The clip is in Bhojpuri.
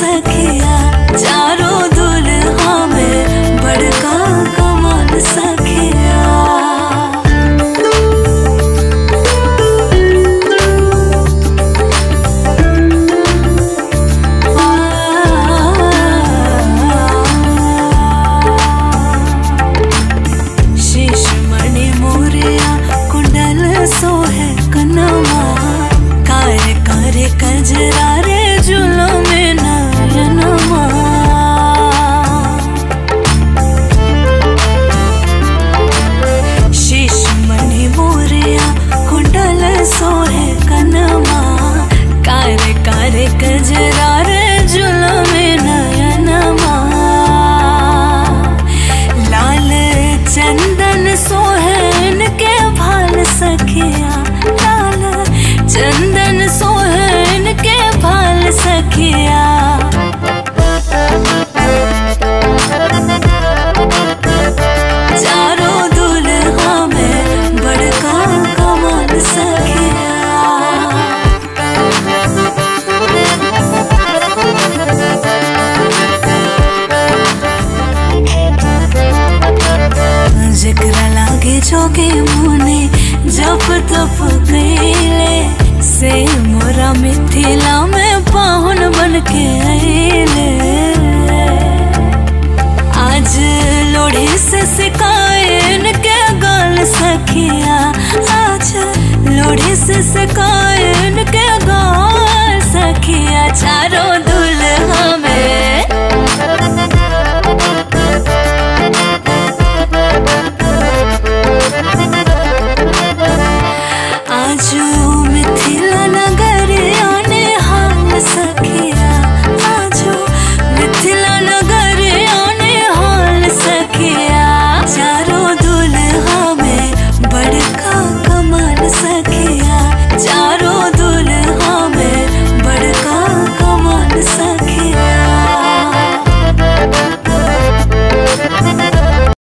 सखिया, चारों दुल्हा में बड़का कमाल सखिया। सोहे कनमा कारे कारे कजरा रे जुलमे नयनमा। शीश मणि मोरिया कुंडल सोहे कनमा कारे कारे कजरा रे जुलमे नयनमा। लाल चंदन सोहन के भाल सखिया, लाल चंदन सोहन के भाल सखिया। चारों दुल्हा में बड़का कमाल सखिया। जेकरा लागे जोगे मुने जप तप कैले से मोरा मिथिला में पाहुन बन के आइले। आज लोढ़ी से सिकायन के गाल सखिया, आज लोढ़ी से सिकायन के